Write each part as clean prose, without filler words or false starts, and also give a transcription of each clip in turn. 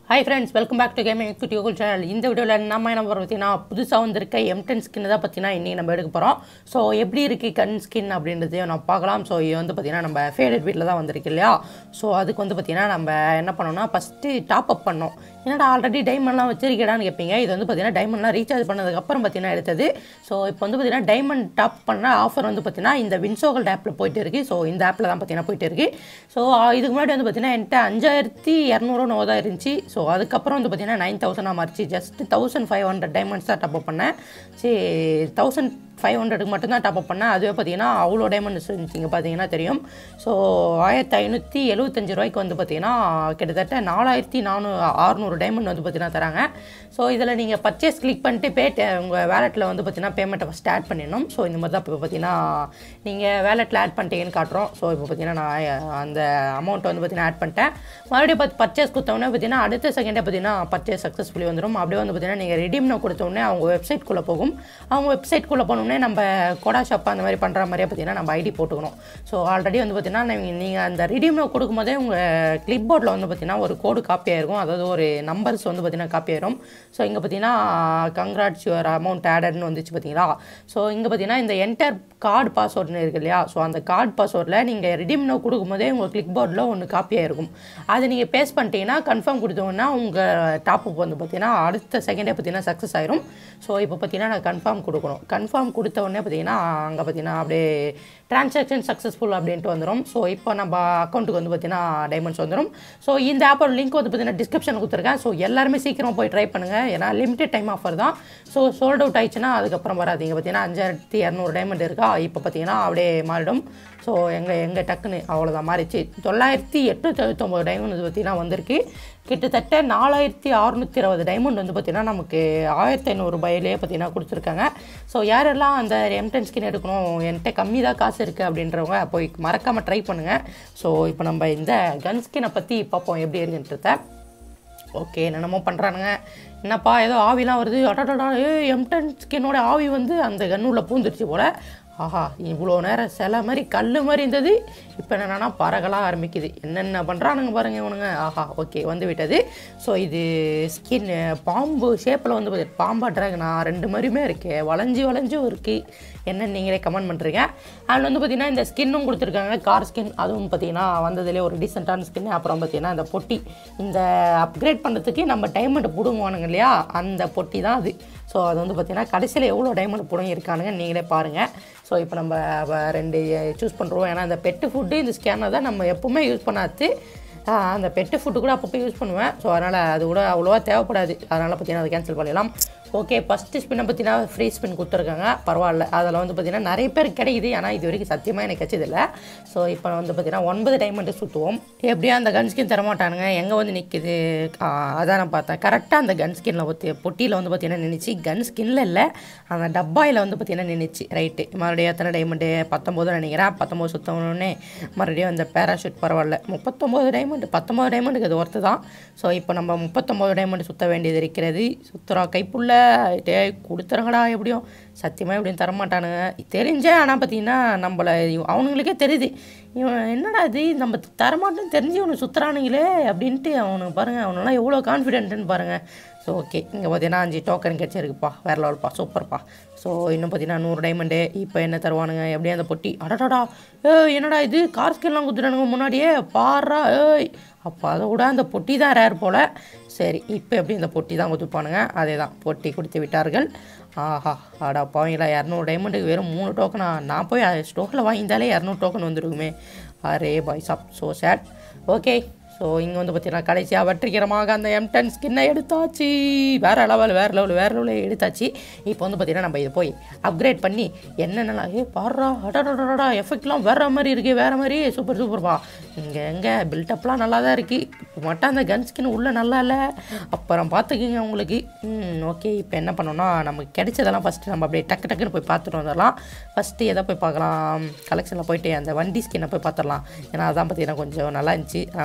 Hi friends, welcome back to Gaming Kutty Gokul channel. In this video, we will see the M10 skin. So, எப்படி இருக்கு gun skin அப்படின்றதை நான் பார்க்கலாம். So, இது வந்து பாத்தீங்கன்னா நம்ம ஃபேவரட் வீட்ல தான் வந்திருக்கு இல்லையா? So, அதுக்கு வந்து பாத்தீங்கன்னா நம்ம என்ன பண்ணோம்னா ஃபர்ஸ்ட் டாப் அப் பண்ணோம். என்னடா ஆல்ரெடி டைமண்ட்லாம் வச்சிருக்கேடான்னு கேட்பீங்க. இது வந்து பாத்தீங்கன்னா டைமண்ட்லாம் ரீசார்ஜ் பண்ணதுக்கு அப்புறம் பாத்தீங்கன்னா எடுத்தது. So, இப்போ வந்து பாத்தீங்கன்னா டைமண்ட் டாப் பண்ண ஆஃபர் வந்து பாத்தீங்கன்னா இந்த வின்சோகல் ஆப்ல போயிட்டு இருக்கு. So, இந்த ஆப்ல தான் பாத்தீங்கன்னா போயிட்டு இருக்கு. So, இதுக்கு முன்னாடி வந்து பாத்தீங்கன்னா என்கிட்ட 5200 தான் இருந்துச்சு. ஸோ அதுக்கப்புறம் வந்து பார்த்தீங்கன்னா 9000 மாறிச்சு. ஜஸ்ட் 1500 டைமண்ட்ஸ் தான் டாப்அப் பண்ணேன். சரி 1500க்கு மட்டும்தான் டாப்அப் பண்ணேன். அதுவே பார்த்தீங்கன்னா அவ்வளோ டைமண்ட்ஸ் இருந்துச்சிங்க பார்த்தீங்கன்னா தெரியும். ஸோ 1575 ரூபாய்க்கு வந்து பார்த்தீங்கன்னா கிட்டத்தட்ட 4600 டைமண்ட் வந்து பார்த்தீங்கன்னா தராங்க. ஸோ இதில் நீங்கள் பர்ச்சேஸ் கிளிக் பண்ணிட்டு உங்கள் வேலெட்டில் வந்து பார்த்தீங்கன்னா பேமெண்ட்டை ஃபஸ்ட் ஆட் பண்ணிடணும். ஸோ இந்த மாதிரி தான் இப்போ பார்த்தீங்கன்னா நீங்கள் வேலெட்டில் ஆட் பண்ணிட்டீங்கன்னு காட்டுறோம். ஸோ இப்போ பார்த்தீங்கன்னா நான் அந்த அமௌண்ட்டை வந்து பார்த்தீங்கன்னா ஆட் பண்ணிட்டேன். மறுபடியும் பர்ச்சேஸ் கொடுத்தோன்னே பார்த்தீங்கன்னா அடுத்த செகண்டே பார்த்தீங்கன்னா பர்ச்சேஸ் சக்ஸஸ்ஃபுல்லி வந்துடும். அப்படியே வந்து பார்த்தீங்கன்னா நீங்கள் ரெடீம்னு கொடுத்தோடனே அவங்க வெப்சைட்குள்ளே போகும். அவங்க வெப்சைட்குள்ளே போனோடனே நம்ம கோடா ஷாப் அந்த மாதிரி பண்ணுற மாதிரியே பார்த்தீங்கன்னா நம்ம ஐடி போட்டுக்கணும். ஸோ ஆல்ரெடி வந்து பார்த்தீங்கன்னா நீங்கள் அந்த ரெடீம்னு கொடுக்கும்போதே உங்கள் கிளிப் போர்டில் வந்து பார்த்தீங்கன்னா ஒரு கோடு காப்பி ஆகிருக்கும். அதாவது ஒரு நம்பர்ஸ் வந்து பார்த்தீங்கன்னா காப்பி ஆயிரும். ஸோ இங்கே பார்த்தீங்கன்னா கங்க்ராட்ஸ் யுவர் அமௌண்ட் ஆடட்னு வந்துச்சு பார்த்தீங்களா. ஸோ இங்கே பார்த்தீங்கன்னா இந்த என்டர் கார்டு பாஸ்வேர்டுன்னு இருக்கு இல்லையா. ஸோ அந்த கார்டு பாஸ்வேர்டில் நீங்கள் ரெடீம்னு கொடுக்கும்போதே உங்கள் கிளிக் போர்டில் ஒன்று காப்பி ஆகிருக்கும். அதை நீங்கள் பேஸ்ட் பண்ணிட்டீங்கன்னா கன்ஃபார்ம் கொடுத்தோன்னா உங்கள் டாப்அப் வந்து பார்த்தீங்கன்னா அடுத்த செகண்டே பார்த்தீங்கன்னா சக்ஸஸ் ஆயிரும். ஸோ இப்போ பார்த்தீங்கன்னா நான் கன்ஃபார்ம் கொடுக்கணும். கன்ஃபார்ம் கொடுத்த உடனே பார்த்தீங்கன்னா அங்கே பார்த்தீங்கன்னா அப்படியே டிரான்சாக்ஷன் சக்ஸஸ்ஃபுல் அப்படின்ட்டு வந்துடும். ஸோ இப்போ நம்ம அக்கௌண்ட்டுக்கு வந்து பார்த்தீங்கன்னா டைமண்ட்ஸ் வந்துடும். ஸோ இந்த ஆப்போட லிங்க் வந்து பார்த்தீங்கன்னா டிஸ்கிரிப்ஷன் கொடுத்துருக்கேன். ஸோ எல்லாருமே சீக்கிரம் போய் ட்ரை பண்ணுங்கள். ஏன்னா லிமிடெட் டைம் ஆஃபர் தான். ஸோ சோல்ட் அவுட் ஆயிடுச்சுன்னா அதுக்கப்புறம் வராதிங்க. பார்த்தீங்கன்னா 5200 டைமண்ட் இருக்கா. இப்போ பார்த்தீங்கன்னா அப்படியே மாறிடும். ஸோ எங்கள் டக்குன்னு அவ்வளோதான் மாறிச்சு. 9879 டைமண்ட் வந்து பார்த்தீங்கன்னா வந்திருக்கு. கிட்டத்தட்ட 4620 டைமண்ட் வந்து பார்த்தீங்கன்னா நமக்கு 1500 ரூபாயிலே பார்த்தீங்கன்னா கொடுத்துருக்காங்க. ஸோ யாரெல்லாம் அந்த M10 ஸ்கின் எடுக்கணும் என்கிட்ட கம்மி தான் காசு இருக்குது அப்படின்றவங்க போய் மறக்காமல் ட்ரை பண்ணுங்கள். ஸோ இப்போ நம்ம இந்த கன் ஸ்கினை பற்றி பார்ப்போம் எப்படி இருக்குன்றத. ஓகே என்னென்னமோ பண்ணுறானுங்க. என்னப்பா ஏதோ ஆவிலாம் வருது. அடடா M10 ஸ்கின்னோட ஆவி வந்து அந்த கன்னுள்ள பூந்துருச்சு போல். ஆஹா இவ்வளோ நேரம் சில மாதிரி கல் மாதிரி இருந்தது. இப்போ என்னென்னா பறகலாம் ஆரம்பிக்குது. என்னென்ன பண்ணுறானுங்க பாருங்கள் இவனுங்க. ஆஹா ஓகே வந்து விட்டது. ஸோ இது ஸ்கின் பாம்பு ஷேப்பில் வந்து பாம்பா ட்ராகனா ரெண்டு மாதிரியுமே இருக்கு. வளைஞ்சும் இருக்குது. என்னென்னு நீங்களே கமெண்ட் பண்ணுறீங்க. அதில் வந்து பார்த்திங்கன்னா இந்த ஸ்கின்னும் கொடுத்துருக்காங்க. கார் ஸ்கின் அதுவும் பார்த்திங்கன்னா வந்ததுலேயே ஒரு டீசெண்டான ஸ்கின். அப்புறம் பார்த்திங்கன்னா இந்த பொட்டி இந்த அப்கிரேட் பண்ணுறதுக்கு நம்ம டைமண்ட் பிடுங்குவானுங்க இல்லையா அந்த பொட்டி தான் அது. ஸோ அது வந்து பார்த்திங்கன்னா கடைசியில் எவ்வளோ டைமண்ட் பிடுங்க இருக்கானுங்க நீங்களே பாருங்கள். ஸோ இப்போ நம்ம 2 சூஸ் பண்ணுறோம். ஏன்னா அந்த பெட்டு ஃபுட்டு இந்த ஸ்கேனர் தான் நம்ம எப்போவுமே யூஸ் பண்ணாது. அந்த பெட்டு ஃபுட்டு கூட அப்பப்போ யூஸ் பண்ணுவேன். ஸோ அதனால் அது கூட அவ்வளோவா தேவைப்படாது. அதனால் பார்த்தீங்கன்னா அதை கேன்சல் பண்ணிடலாம். ஓகே ஃபஸ்ட்டு ஸ்பின்னை பார்த்தீங்கன்னா ஃப்ரீ ஸ்பின் கொடுத்துருக்காங்க. பரவாயில்ல அதில் வந்து பார்த்திங்கன்னா நிறைய பேர் கிடைக்குது. ஆனால் இது வரைக்கும் சத்தியமாக எனக்கு கிடச்சதில்லை. ஸோ இப்போ வந்து பார்த்திங்கன்னா 9 டைமண்ட் சுற்றுவோம். எப்படியா அந்த கன் ஸ்கின் தரமாட்டானுங்க. எங்கே வந்து நிற்கிது அதான் நான் பார்த்தேன். கரெக்டாக அந்த கன் ஸ்கின்னில் பொட்டியில் வந்து பார்த்திங்கன்னா நின்றுச்சு. கன் ஸ்கின்னில் இல்லை அந்த டப்பாயில் வந்து பார்த்திங்கன்னா நின்றுச்சு. ரைட்டு மறுபடியும் எத்தனை டைமண்டு 19 நினைக்கிறேன். 19 சுற்றணுன்னே மறுபடியும் அந்த பேராஷூட் பரவாயில்ல 39 டைமண்ட் 19 டைமண்டுக்கு அது ஒர்த்து தான். ஸோ இப்போ நம்ம 39 டைமண்ட் சுற்ற வேண்டியது இருக்கிறது. சுற்றுறா கைப்புள்ள கொடுத்துறாங்கடா. எப்படியும் சத்தியமாக எப்படியும் தரமாட்டானுங்க தெரிஞ்சே. ஆனால் பார்த்தீங்கன்னா நம்மளை அவனுங்களுக்கே தெரியுது இவன் என்னடா இது நம்ம தரமாட்டேன்னு தெரிஞ்சு இவனு சுற்றுறானுங்களே அப்படின்ட்டு அவனுக்கு பாருங்கள். அவனெல்லாம் எவ்வளோ கான்ஃபிடென்ட்டுன்னு பாருங்கள். ஸோ ஓகே இங்கே பார்த்தீங்கன்னா 5 டோக்கன் கிடச்சிருக்குப்பா. வேறு லெவல்ப்பா சூப்பர்ப்பா. ஸோ இன்னும் பார்த்தீங்கன்னா 100 டைமண்டு. இப்போ என்ன தருவானுங்க எப்படியும் அந்த பொட்டி. அடடாடா என்னடா இது கார் ஸ்கின்லாம் கொடுத்துட்டானுங்க முன்னாடியே பாரா. அப்போ அதை விட அந்த பொட்டி தான் ரேர் போல். சரி இப்போ எப்படி இந்த பொட்டி தான் கொடுத்துப்பானுங்க. அதே தான் பொட்டி கொடுத்து விட்டார்கள். ஆஹா ஆடா பாவீங்களா 200 டைமண்டுக்கு வெறும் 3 டோக்கனா. நான் போய் ஸ்டோரில் வாங்கியிருந்தாலே 200 டோக்கன் வந்துருக்குமே. அரே பாய் சாப் ஸோ சேட். ஓகே ஸோ இங்கே வந்து பார்த்தீங்கன்னா கடைசியாக வெற்றிகரமாக அந்த M10 ஸ்கின்னை எடுத்தாச்சு. வேறு லெவலில் எடுத்தாச்சு. இப்போ வந்து பார்த்தீங்கன்னா நம்ம இதை போய் அப்கிரேட் பண்ணி என்னென்னலாம் பாடுறா அடடா எஃபெக்ட்லாம் வேறு மாதிரி இருக்குது. வேறு மாதிரி சூப்பர்ப்பா. எங்கே பில்டப்லாம் நல்லா தான் இருக்குது. இப்போ மட்டும் அந்த கன் ஸ்கின் உள்ளே நல்லா இல்லை. அப்புறம் பார்த்துக்குங்க உங்களுக்கு. ஓகே இப்போ என்ன பண்ணோன்னா நமக்கு கிடைச்சதெல்லாம் ஃபஸ்ட்டு நம்ம அப்படியே டக்குன்னு போய் பார்த்துட்டு வந்துடலாம். ஃபஸ்ட்டு எதை போய் பார்க்கலாம். கலெக்ஷனில் போயிட்டு அந்த வண்டி ஸ்கின்னை போய் பார்த்துடலாம். ஏன்னா அதான் பார்த்தீங்கன்னா கொஞ்சம் நல்லா இருந்துச்சு. அதனால் அதை பார்த்துருவோம்.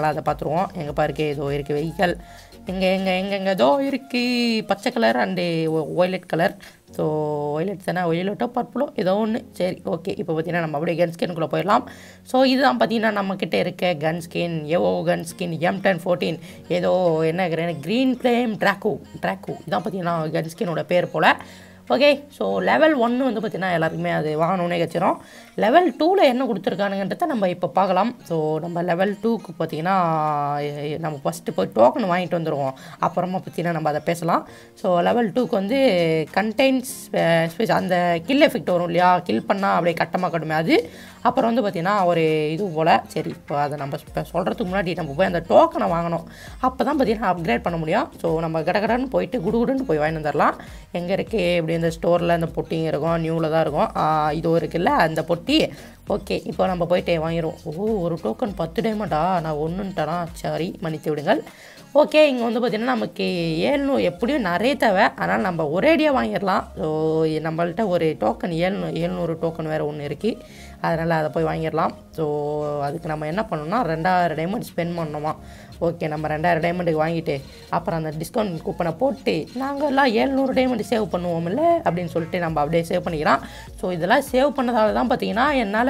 பார்த்துருவோம். எங்கே பாருக்கே ஏதோ இருக்குது வெஹிக்கல். எங்கே ஏதோ இருக்குது பச்சை colour and violet colour. So violet தானே, ஒய்லெட்டோ பர்பிளோ ஏதோ ஒன்று. சரி ஓகே, இப்போ பார்த்தீங்கன்னா நம்ம அப்படியே கன் ஸ்கின்குள்ளே போயிடலாம். ஸோ இதுதான் பார்த்தீங்கன்னா நம்மக்கிட்ட இருக்க gun skin. Gun skin M1014 ஏதோ என்ன க்ரீன் ஃப்ளேம் ட்ராக்கோ இதான் பார்த்தீங்கன்னா கன் ஸ்கினோட பேர் போல். ஓகே, ஸோ லெவல் 1 வந்து பார்த்திங்கன்னா எல்லாருக்குமே அது வாங்கணுன்னே வச்சிடும். லெவல் 2ல் என்ன கொடுத்துருக்கானுங்கன்றத நம்ம இப்போ பார்க்கலாம். ஸோ நம்ம லெவல் 2க்கு பார்த்திங்கன்னா நம்ம ஃபஸ்ட்டு போய் டோக்கன் வாங்கிட்டு வந்துடுவோம். அப்புறமா பார்த்திங்கன்னா நம்ம அதை பேசலாம். ஸோ லெவல் 2க்கு வந்து கண்டெய்ன்ஸ் அந்த கில் எஃபெக்ட் வரும் இல்லையா, கில் பண்ணால் அப்படியே கட்டமாக கட்டுமே அது. அப்புறம் வந்து பார்த்திங்கன்னா ஒரு இது போல். சரி, இப்போ அதை நம்ம இப்போ சொல்கிறதுக்கு முன்னாடி நம்ம போய் அந்த டோக்கனை வாங்கணும். அப்போ தான் பார்த்திங்கன்னா அப்கிரேட் பண்ண முடியும். ஸோ நம்ம கடகடன்னு போயிட்டு குடுகுடுன்னு போய் வாங்கி வந்துடலாம். எங்கே இருக்குது இப்படி இந்த ஸ்டோரில் அந்த பொட்டிங்க இருக்கும், நியூவில் தான் இருக்கும். இது இருக்குல்ல அந்த பொட்டி. ஓகே, இப்போ நம்ம போயிட்டு வாங்கிடுவோம். ஒரு டோக்கன் 10 டைமண்டா, நான் ஒன்றுன்ட்டேனா, சாரி மன்னித்து விடுங்கள். ஓகே, இங்கே வந்து பார்த்திங்கன்னா நமக்கு 700 எப்படியும் நிறைய தேவை. அதனால் நம்ம ஒரேடியாக வாங்கிடலாம். ஸோ நம்மள்கிட்ட ஒரு டோக்கன் 700 டோக்கன் வேறு ஒன்று இருக்குது. அதனால் அதை போய் வாங்கிடலாம். ஸோ அதுக்கு நம்ம என்ன பண்ணணும்னா 2000 டைமண்ட் ஸ்பெண்ட் பண்ணணுமா. ஓகே, நம்ம 2000 டைமண்டுக்கு வாங்கிட்டு அப்புறம் அந்த டிஸ்கவுண்ட் கூப்பனை போட்டு நாங்கள் எல்லாம் 700 டைமண்ட் சேவ் பண்ணுவோம்ல அப்படின்னு சொல்லிட்டு நம்ம அப்படியே சேவ் பண்ணிக்கலாம். ஸோ இதெல்லாம் சேவ் பண்ணதால தான் பார்த்திங்கன்னா என்னால்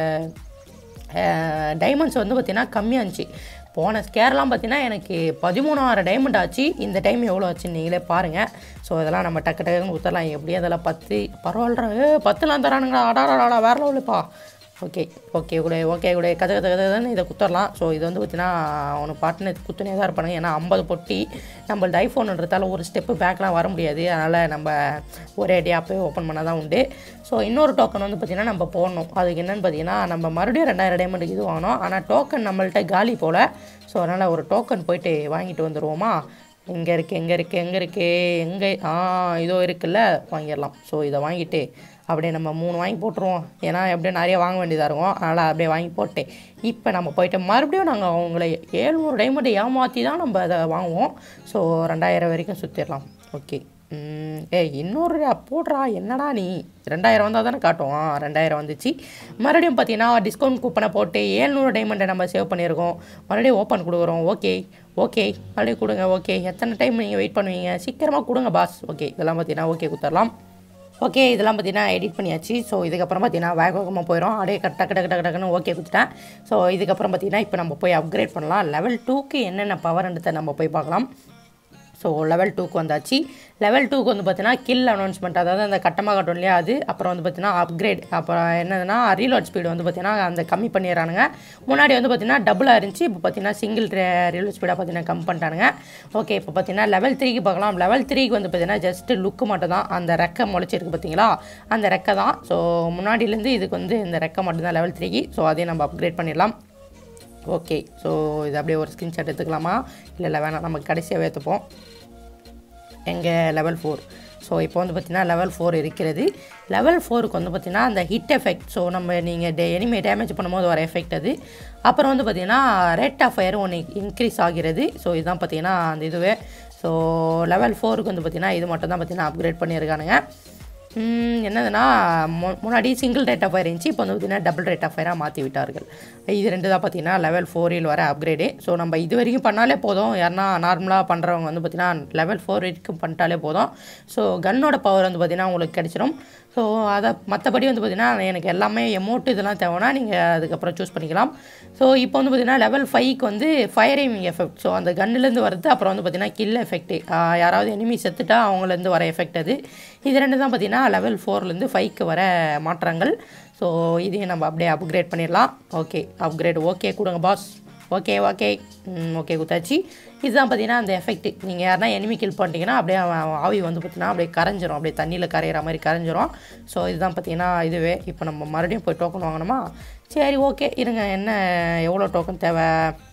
டைமண்ட்ஸ் வந்து பார்த்திங்கன்னா கம்மியாகிச்சு. போன ஸ்கேர்லாம் பார்த்திங்கன்னா எனக்கு 13,000 டைமண்ட் ஆச்சு. இந்த டைம் எவ்வளோ ஆச்சுன்னு நீங்களே பாருங்கள். ஸோ இதெல்லாம் நம்ம டக்கு டக்குன்னு ஊற்றலாம். எப்படியும் அதெல்லாம் 10 பரவாயில்ல 10லாம் தரானுங்களா, ஆடாடா வேறு லெவலுப்பா. ஓகே கூட கதன்னு இதை குத்தரலாம். ஸோ இது வந்து பார்த்திங்கன்னா அவனுக்கு பாட்டுன்னு குத்துனே தான் இருப்பானுங்க. ஏன்னா 50 பொட்டி நம்மளது ஐஃபோனுன்றதால ஒரு ஸ்டெப்பு பேக்லாம் வர முடியாது. அதனால் நம்ம ஒரே அடியாக போய் ஓப்பன் பண்ணால் தான் உண்டு. ஸோ இன்னொரு டோக்கன் வந்து பார்த்திங்கன்னா நம்ம போடணும். அதுக்கு என்னென்னு பார்த்திங்கன்னா நம்ம மறுபடியும் 2000 டைமண்டுக்கு இது வாங்கணும். ஆனால் டோக்கன் நம்மள்கிட்ட காலி போல். ஸோ அதனால் ஒரு டோக்கன் போயிட்டு வாங்கிட்டு வந்துடுவோமா. எங்கே இருக்குது இதோ இருக்குல்ல, வாங்கிடலாம். ஸோ இதை வாங்கிட்டு அப்படியே நம்ம 3 வாங்கி போட்டுருவோம். ஏன்னா எப்படியும் நிறைய வாங்க வேண்டியதாக இருக்கும். அதனால் அப்படியே வாங்கி போட்டு இப்போ நம்ம போய்ட்டு மறுபடியும் நாங்கள் அவங்கள 700 டைமண்ட் ஏமாற்றி தான் நம்ம அதை வாங்குவோம். ஸோ 2000 வரைக்கும் சுற்றிடலாம். ஓகே, இன்னொரு போடுறா, என்னடா நீ 2000 வந்தால் தானே காட்டும். 2000 வந்துச்சு. மறுபடியும் பார்த்தீங்கன்னா டிஸ்கவுண்ட் கூப்பனை போட்டு 700 டைமண்டை நம்ம சேவ் பண்ணியிருக்கோம். மறுபடியும் ஓப்பன் கொடுக்குறோம். ஓகே மறுபடியும் கொடுங்க. ஓகே, எத்தனை டைம் நீங்கள் வெயிட் பண்ணுவீங்க, சீக்கிரமாக கொடுங்க பாஸ். ஓகே, இதெல்லாம் பார்த்தீங்கன்னா ஓகே கொடுத்துடலாம். ஓகே, இதெல்லாம் பார்த்தீங்கன்னா எடிட் பண்ணியாச்சு. ஸோ இதுக்கப்புறம் பார்த்தீங்கன்னா வேகமாக போயிடும். அப்படியே டக்குன்னு ஓகே கொடுத்துட்டேன். ஸோ இதுக்கப்புறம் பார்த்தீங்கன்னா இப்போ நம்ம போய் அப்கிரேட் பண்ணலாம். லெவல் 2க்கு என்னென்ன பவர்ன்றதை நம்ம போய் பார்க்கலாம். ஸோ லெவல் 2க்கு வந்தாச்சு. லெவல் 2க்கு வந்து பார்த்தீங்கன்னா கில் அனௌன்ஸ்மெண்ட், அதாவது அந்த கட்டமாக கட்டும் இல்லையா அது. அப்புறம் வந்து பார்த்தீங்கன்னா அப்கிரேட். அப்புறம் என்னதுன்னா ரீலோட் ஸ்பீடு வந்து பார்த்தீங்கன்னா அந்த கம்மி பண்ணிடுறானுங்க. முன்னாடி வந்து பார்த்தீங்கன்னா டபுளாக இருந்துச்சு. இப்போ பார்த்தீங்கன்னா சிங்கிள் ரீலோட் ஸ்பீடாக பார்த்தீங்கன்னா கம்மி பண்ணிட்டானுங்க. ஓகே, இப்போ பார்த்தீங்கன்னா லெவல் 3க்கு பார்க்கலாம். லெவல் 3க்கு வந்து பார்த்தீங்கன்னா ஜஸ்ட்டு லுக்கு மட்டும் தான். அந்த ரெக்கை முளைச்சிருக்கு பார்த்தீங்களா, அந்த ரெக்கை தான். ஸோ முன்னாடியிலேருந்து இதுக்கு வந்து இந்த ரெக்கை மட்டும்தான் லெவல் 3க்கு. ஸோ அதையும் நம்ம அப்கிரேட் பண்ணிடலாம். ஓகே, ஸோ இது அப்படியே ஒரு ஸ்க்ரீன்ஷாட் எடுத்துக்கலாமா, இல்லை வேணாம், நமக்கு கடைசியாக ஏற்றுப்போம். எங்கள் லெவல் 4. ஸோ இப்போ வந்து பார்த்திங்கன்னா லெவல் 4 இருக்கிறது. லெவல் 4க்கு வந்து பார்த்திங்கன்னா அந்த ஹிட் எஃபெக்ட். ஸோ நம்ம நீங்கள் எனிமே டேமேஜ் பண்ணும்போது வர எஃபெக்ட் அது. அப்புறம் வந்து பார்த்திங்கன்னா ரேட் ஆஃப் ஃபயர் ஒன்று இன்க்ரீஸ் ஆகிறது. ஸோ இதுதான் பார்த்திங்கன்னா அந்த இதுவே. ஸோ லெவல் 4க்கு வந்து பார்த்திங்கன்னா இது மட்டும் தான் பார்த்திங்கன்னா அப்கிரேட் பண்ணியிருக்கானுங்க. என்னதுன்னா முன்னாடி சிங்கிள் ரேட் ஆஃப் ஃபயர் இருந்துச்சு. இப்போ வந்து பார்த்திங்கன்னா டபுள் ரேட் ஆஃப் ஃபயராக மாற்றி விட்டார்கள். இது ரெண்டு தான் பார்த்திங்கன்னா லெவல் 4ல் வர அப்கிரேடு. ஸோ நம்ம இது வரைக்கும் பண்ணாலே போதும். யாருன்னா நார்மலாக பண்ணுறவங்க வந்து பார்த்திங்கன்னா லெவல் 4 வரைக்கும் பண்ணிட்டாலே போதும். ஸோ கன்னோட பவர் வந்து பார்த்திங்கன்னா உங்களுக்கு கிடச்சிடும். ஸோ அதை மற்றபடி வந்து பார்த்திங்கன்னா எனக்கு எல்லாமே எமௌண்ட் இதெல்லாம் தேவைன்னா நீங்கள் அதுக்கப்புறம் சூஸ் பண்ணிக்கலாம். ஸோ இப்போ வந்து பார்த்திங்கன்னா லெவல் 5க்கு வந்து ஃபயரிங் எஃபெக்ட். ஸோ அந்த கன்னுலேருந்து வருது. அப்புறம் வந்து பார்த்திங்கன்னா கில் எஃபெக்ட்டு, யாராவது எனிமி செத்துட்டா அவங்கலேருந்து வர எஃபெக்ட் அது. இது ரெண்டு தான் பார்த்திங்கன்னா லெவல் 4லேருந்து 5க்கு வர மாற்றங்கள். ஸோ இதையும் நம்ம அப்படியே அப்கிரேட் பண்ணிடலாம். ஓகே, அப்கிரேட் ஓகே கொடுங்க பாஸ். ஓகே குத்தாச்சு. இதுதான் பார்த்தீங்கன்னா அந்த எஃபெக்ட். நீங்கள் யாருன்னா எனிமி கில் பண்ணிட்டீங்கன்னா அப்படியே ஆவி வந்து பார்த்தீங்கன்னா அப்படியே கரைஞ்சிரும், அப்படியே தண்ணியில் கரையிற மாதிரி கரைஞ்சிரும். ஸோ இதுதான் பார்த்தீங்கன்னா இதுவே. இப்போ நம்ம மறுபடியும் போய் டோக்கன் வாங்கணுமா. சரி ஓகே இருங்க, என்ன எவ்வளோ டோக்கன் தேவை,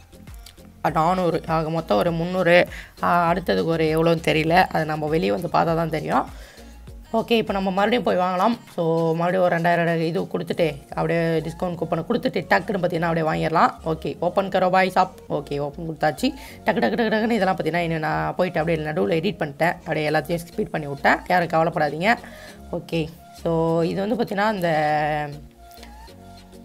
400 ஆக மொத்தம் ஒரு 300. அடுத்ததுக்கு ஒரு எவ்வளோன்னு தெரியல, அது நம்ம வெளியே வந்து பார்த்தா தான் தெரியும். ஓகே, இப்போ நம்ம மறுபடியும் போய் வாங்கலாம். ஸோ மறுபடியும் ஒரு 2000 இது கொடுத்துட்டு அப்படியே டிஸ்கவுண்ட் கூப்பனை கொடுத்துட்டு டக்குன்னு பார்த்தீங்கன்னா அப்படியே வாங்கிடலாம். ஓகே, ஓப்பன் கரோ பாய் ஷாப். ஓகே, ஓப்பன் கொடுத்தாச்சு. டக்குன்னு இதெல்லாம் பார்த்தீங்கன்னா இன்னும் நான் போயிட்டு அப்படியே நடுவில் எடிட் பண்ணிட்டேன். அப்படியே எல்லாத்தையும் ஸ்பீட் பண்ணி விட்டேன், யாரும் கவலைப்படாதீங்க. ஓகே, ஸோ இது வந்து பார்த்தீங்கன்னா இந்த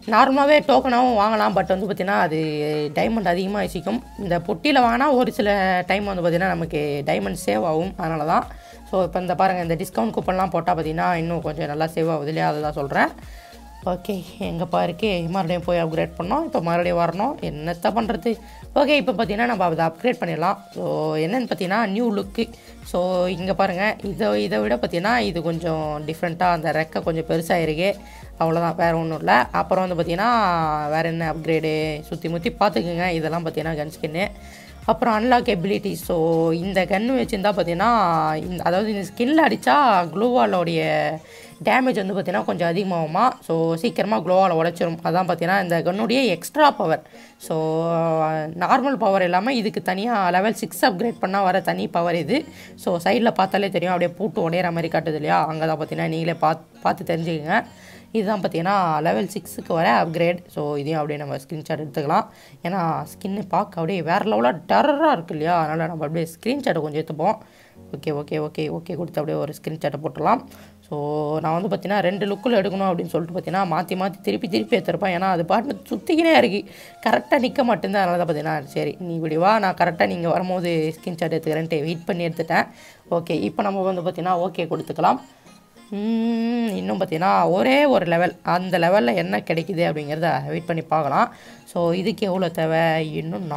நார்மலாகவே டோக்கனாகவும் வாங்கலாம். பட் வந்து பார்த்திங்கன்னா அது டைமண்ட் அதிகமாக யோசிக்கும். இந்த பொட்டியில் வாங்கினா ஒரு சில டைம் வந்து பார்த்திங்கன்னா நமக்கு டைமண்ட் சேவ் ஆகும். அதனால தான். ஸோ இப்போ இந்த பாருங்கள், இந்த டிஸ்கவுண்ட் கூப்பன்லாம் போட்டால் பார்த்திங்கன்னா இன்னும் கொஞ்சம் நல்லா சேவ் ஆகுது இல்லையா, அதை தான் சொல்கிறேன். ஓகே, எங்கேப்பா இருக்கே, மறுபடியும் போய் அப்கிரேட் பண்ணோம். இப்போ மறுபடியும் வரணும், என்னத்த பண்ணுறது. ஓகே, இப்போ பார்த்திங்கன்னா நம்ம அதை அப்கிரேட் பண்ணிடலாம். ஸோ என்னென்னு பார்த்தீங்கன்னா நியூ லுக்கு. ஸோ இங்கே பாருங்கள், இதை விட பார்த்திங்கன்னா இது கொஞ்சம் டிஃப்ரெண்ட்டாக, அந்த ரெக்கை கொஞ்சம் பெருசாக இருக்கு. அவ்வளோதான், வேறு ஒன்றும் இல்லை. அப்புறம் வந்து பார்த்திங்கன்னா வேறு என்ன அப்கிரேடு சுற்றி முற்றி பார்த்துக்குங்க. இதெல்லாம் பார்த்திங்கன்னா கன் ஸ்கின்னு. அப்புறம் அன்லாக் எபிலிட்டி. ஸோ இந்த கன்று வச்சுருந்தா பார்த்திங்கன்னா அதாவது இந்த ஸ்கின்னில் அடித்தா க்ளோவாலோடைய டேமேஜ் வந்து பார்த்திங்கன்னா கொஞ்சம் அதிகமாகுமா. ஸோ சீக்கிரமாக க்ளோவால் உடைச்சிரும். அதான் பார்த்திங்கன்னா இந்த கன்னுடைய extra power. So normal power இல்லாமல் இதுக்கு தனியாக லெவல் 6 அப்கிரேட் பண்ணால் வர தனி பவர் இது. ஸோ சைடில் பார்த்தாலே தெரியும், அப்படியே பூட்டு உடையிற மாதிரி காட்டுது இல்லையா, அங்கே தான் பார்த்திங்கன்னா நீங்களே பார்த்து தெரிஞ்சுக்கங்க. இதுதான் பார்த்திங்கன்னா லெவல் 6க்கு வர அப்கிரேட். ஸோ இதையும் அப்படியே நம்ம ஸ்க்ரீன்ஷாட் எடுத்துக்கலாம். ஏன்னா ஸ்கின்னு பார்க்க அப்படியே வேறு லெவலாக டெரராக இருக்குது இல்லையா, அதனால் நம்ம அப்படியே ஸ்க்ரீன்ஷாட்டை கொஞ்சம் எடுத்துப்போம். ஓகே கொடுத்து அப்படியே ஒரு ஸ்க்ரீன்ஷாட்டை போட்டுடலாம். ஸோ நான் வந்து பார்த்திங்கன்னா 2 லுக்கில் எடுக்கணும் அப்படின்னு சொல்லிட்டு பார்த்திங்கன்னா மாற்றி திருப்பி எடுத்துருப்பேன். ஏன்னா அது பாட்டு சுற்றிக்கினே இருக்குது, கரெக்டாக நிற்க மாட்டேங்குது. அதனால தான் பார்த்திங்கன்னா சரி நீ இப்படி வா, நான் கரெக்டாக நீங்கள் வரும்போது ஸ்க்ரீன்ஷாட் எடுத்துக்கிறேன்ட்டு வெயிட் பண்ணி எடுத்துட்டேன். ஓகே, இப்போ நம்ம வந்து பார்த்திங்கன்னா ஓகே கொடுத்துக்கலாம். இன்னும் பார்த்திங்கன்னா ஒரே ஒரு லெவல், அந்த லெவலில் என்ன கிடைக்குது அப்படிங்கிறத வெயிட் பண்ணி பார்க்கலாம். ஸோ இதுக்கு எவ்வளோ தேவை, இன்னும்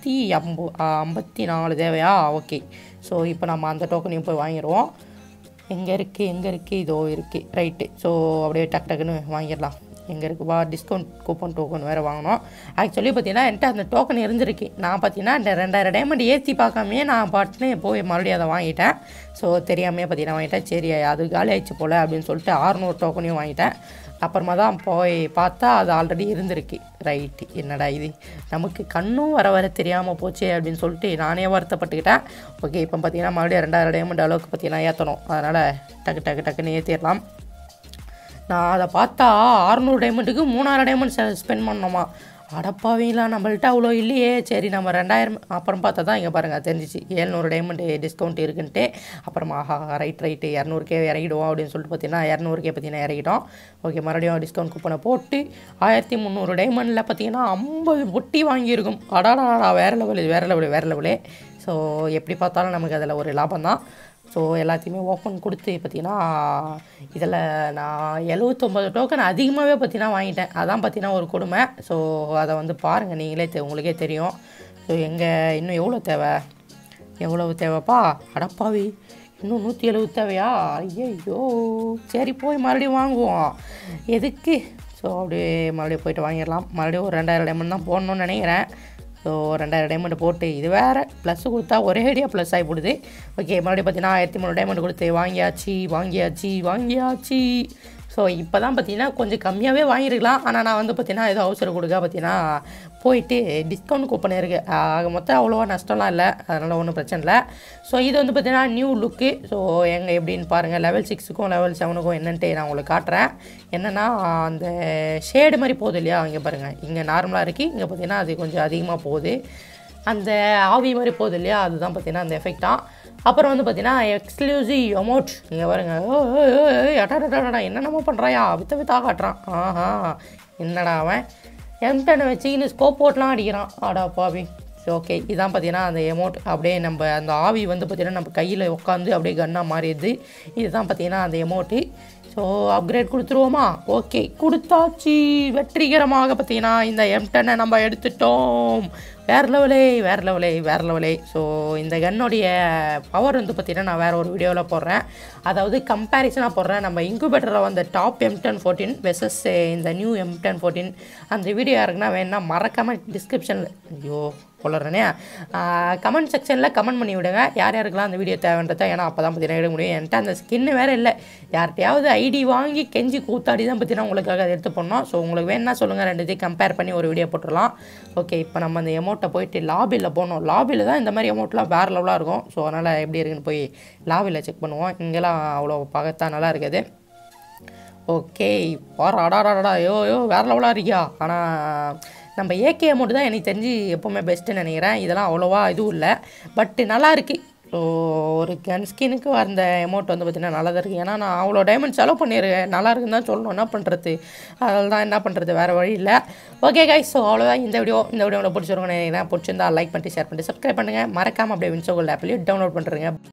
454 தேவையா. ஓகே, ஸோ இப்போ நம்ம அந்த டோக்கனையும் போய் வாங்கிடுவோம். எங்கே இருக்குது இதோ இருக்குது, ரைட்டு. ஸோ அப்படியே டக்குன்னு வாங்கிடலாம். எங்கே இருக்குப்பா, டிஸ்கவுண்ட் கூப்பன் டோக்கன் வேறு வாங்கினோம். ஆக்சுவலி பார்த்திங்கன்னா என்கிட்ட அந்த டோக்கன் இருந்திருக்கு. நான் பார்த்திங்கன்னா இந்த 2000 டைமண்ட் ஏற்றி பார்க்காமே நான் பாட்டுன்னு போய் மறுபடியும் அதை வாங்கிட்டேன். ஸோ தெரியாமே பார்த்திங்கன்னா வாங்கிட்டேன். சரி அது காலி ஆயிடுச்சு போல் அப்படின்னு சொல்லிட்டு 600 டோக்கனையும் வாங்கிட்டேன். அப்புறமா தான் போய் பார்த்தா அது ஆல்ரெடி இருந்திருக்கு. ரைட்டு, என்னடா இது நமக்கு கண்ணும் வர தெரியாமல் போச்சு அப்படின்னு சொல்லிட்டு நானே வருத்தப்பட்டுக்கிட்டேன். ஓகே, இப்போ பார்த்திங்கன்னா மறுபடியும் 2000 டைமண்ட் அளவுக்கு பார்த்திங்கன்னா ஏற்றணும். அதனால் டக்குன்னு ஏற்றிடலாம். நான் அதை பார்த்தா 600 டைமண்டுக்கு 3000 டைமண்ட் ஸ்பெண்ட் பண்ணோமா. அடப்பாவீங்களா, நம்மள்ட்ட அவ்வளோ இல்லையே. சரி நம்ம 2000 அப்புறம் பார்த்தா தான் இங்கே பாருங்கள் தெரிஞ்சிச்சு 700 டைமண்ட் டிஸ்கவுண்ட் இருக்குன்ட்டு. அப்புறமா ரைட்டு 200K இறங்கிடுவோம் அப்படின்னு சொல்லிட்டு பார்த்தீங்கன்னா 200K பார்த்தீங்கன்னா இறங்கிட்டோம். ஓகே, மறுபடியும் டிஸ்கவுண்ட் கூப்பனை போட்டு 1300 டைமண்டில் பார்த்தீங்கன்னா 50 பொட்டி வாங்கியிருக்கும். அடாடா, வேறு லெவலு. ஸோ எப்படி பார்த்தாலும் நமக்கு அதில் ஒரு லாபம் தான். ஸோ எல்லாத்தையுமே ஓப்பன் கொடுத்து பார்த்திங்கன்னா இதில் நான் 79 டோக்கன் அதிகமாகவே பார்த்திங்கன்னா வாங்கிட்டேன். அதான் பார்த்திங்கன்னா ஒரு கொடுமை. ஸோ அதை வந்து பாருங்கள் நீங்களே, உங்களுக்கே தெரியும். ஸோ இன்னும் எவ்வளவு தேவைப்பா, அடப்பாவி இன்னும் 170 தேவையா. ஐயோ, சரி போய் மறுபடியும் வாங்குவோம். எதுக்கு. ஸோ அப்படியே மறுபடியும் போய்ட்டு வாங்கிடலாம். மறுபடியும் ஒரு 2000 டைமண்ட் தான் போடணும்னு நினைக்கிறேன். ஸோ 2000 டைமண்ட் போட்டு இது வேறு ப்ளஸ் கொடுத்தா ஒரே ஐடியா ப்ளஸ் ஆகி போடுது. ஓகே, மறுபடியும் பார்த்தீங்கன்னா 1300 டைமண்ட் கொடுத்து வாங்கியாச்சு. ஸோ இப்போ தான் பார்த்தீங்கன்னா கொஞ்சம் கம்மியாகவே வாங்கியிருக்கலாம். ஆனால் நான் வந்து பார்த்தீங்கன்னா ஏதோ அவசரம் கொடுக்க பார்த்தீங்கன்னா போயிட்டு டிஸ்கவுண்ட் கூப்பன் இருக்குது. ஆக மொத்தம் அவ்வளோவா நஷ்டம்லாம் இல்லை, அதனால் ஒன்றும் பிரச்சனை இல்லை. ஸோ இது வந்து பார்த்தீங்கன்னா நியூ லுக்கு. ஸோ எங்கே எப்படின்னு பாருங்கள், லெவல் 6க்கும் லெவல் 7க்கும் என்னன்ட்டு நான் உங்களுக்கு காட்டுறேன். என்னென்னா அந்த ஷேடு மாதிரி போகுது இல்லையா, இங்கே பாருங்கள், இங்கே நார்மலாக இருக்குது, இங்கே பார்த்தீங்கன்னா அது கொஞ்சம் அதிகமாக போகுது. அந்த ஆவி மாதிரி போகுது இல்லையா, அதுதான் பார்த்தீங்கன்னா அந்த எஃபெக்டாக. அப்புறம் வந்து பார்த்தீங்கன்னா எக்ஸ்க்ளூசிவ் எமோட் இங்கே பாருங்க. அட்டாடா என்னென்னமோ பண்ணுறாயா, வித்தா காட்டுறான். என்னடா அவன் M10 வச்சுக்கின்னு ஸ்கோப் போட்லாம் அடிக்கிறான். ஆடா பாவி. ஓகே, இதான் பார்த்தீங்கன்னா அந்த எமோட். அப்படியே நம்ம அந்த ஆவி வந்து பார்த்திங்கன்னா நம்ம கையில் உட்காந்து அப்படியே கன்னாக மாறிடுது. இதுதான் பார்த்தீங்கன்னா அந்த எமோட்டு. ஸோ அப்கிரேட் கொடுத்துருவோமா. ஓகே, கொடுத்தாச்சு வெற்றிகரமாக. பார்த்தீங்கன்னா இந்த M10 நம்ம எடுத்துட்டோம். வேறு லெவலே. ஸோ இந்த கன்னுடைய பவர் வந்து பார்த்திங்கன்னா நான் வேறு ஒரு வீடியோவில் போடுறேன். அதாவது கம்பேரிசனாக போடுறேன். நம்ம இன்குபேட்டரில் வந்த டாப் M1014 வெர்சஸ் இந்த நியூ M1014 அந்த வீடியோ யாருக்குன்னா வேணுன்னா மறக்காமல் டிஸ்கிரிப்ஷனில் போடுறேனே கமெண்ட் செக்ஷனில் கமெண்ட் பண்ணி விடுங்க, யார் யாருக்கெல்லாம் அந்த வீடியோ தேவைன்றதை. ஏன்னா அப்போ தான் பார்த்தீங்கன்னா எடுக்க முடியும். என்கிட்ட அந்த ஸ்கின்னு வேறு இல்லை. யார்கிட்டையாவது ஐடி வாங்கி கெஞ்சி கூத்தாடி தான் பார்த்தீங்கன்னா உங்களுக்காக அதை எடுத்து பண்ணோம். ஸோ உங்களுக்கு வேணுன்னா சொல்லுங்கள், ரெண்டுத்தையும் கம்பேர் பண்ணி ஒரு வீடியோ போட்டுடலாம். ஓகே, இப்போ நம்ம அந்த எமௌண்ட்டை போயிட்டு லாபியில் போகணும். லாபியில் தான் இந்த மாதிரி எமௌண்ட்லாம் வேறு லெவலாக இருக்கும். ஸோ அதனால் எப்படி இருக்குன்னு போய் லாபியில் செக் பண்ணுவோம். இங்கெல்லாம் அவ்வளோ பார்க்கத்தான் நல்லா இருக்குது. ஓகே, அடாடா வேறு லெவலாக இருக்கியா. ஆனால் நம்ம ஏகே அமௌண்ட் தான் எனக்கு தெரிஞ்சு எப்போவுமே பெஸ்ட்டுன்னு நினைக்கிறேன். இதெல்லாம் அவ்வளோவா இதுவும் இல்லை, பட்டு நல்லா இருக்குது. ஸோ ஒரு கன் ஸ்கினுக்கு அந்த அமௌண்ட் வந்து பார்த்திங்கன்னா நல்லா தான் இருக்குது. ஏன்னா நான் அவ்வளோ டைமண்ட் செலவு பண்ணியிருக்கேன், நல்லா இருக்குன்னு தான் சொல்லணும், என்ன பண்ணுறது, அதில் தான் என்ன பண்ணுறது, வேறு வழி இல்லை. ஓகே கைஸ், ஸோ அவ்வளோதான் இந்த வீடியோ உங்களுக்கு பிடிச்சிருக்கோம். பிடிச்சிருந்தா லைக் பண்ணிட்டு ஷேர் பண்ணிட்டு சப்ஸ்கிரைப் பண்ணுங்கள். மறக்காமல் அப்படியே வின்சோகோல்ட் ஆப்லேயும் டவுன்லோட் பண்ணுறேங்க.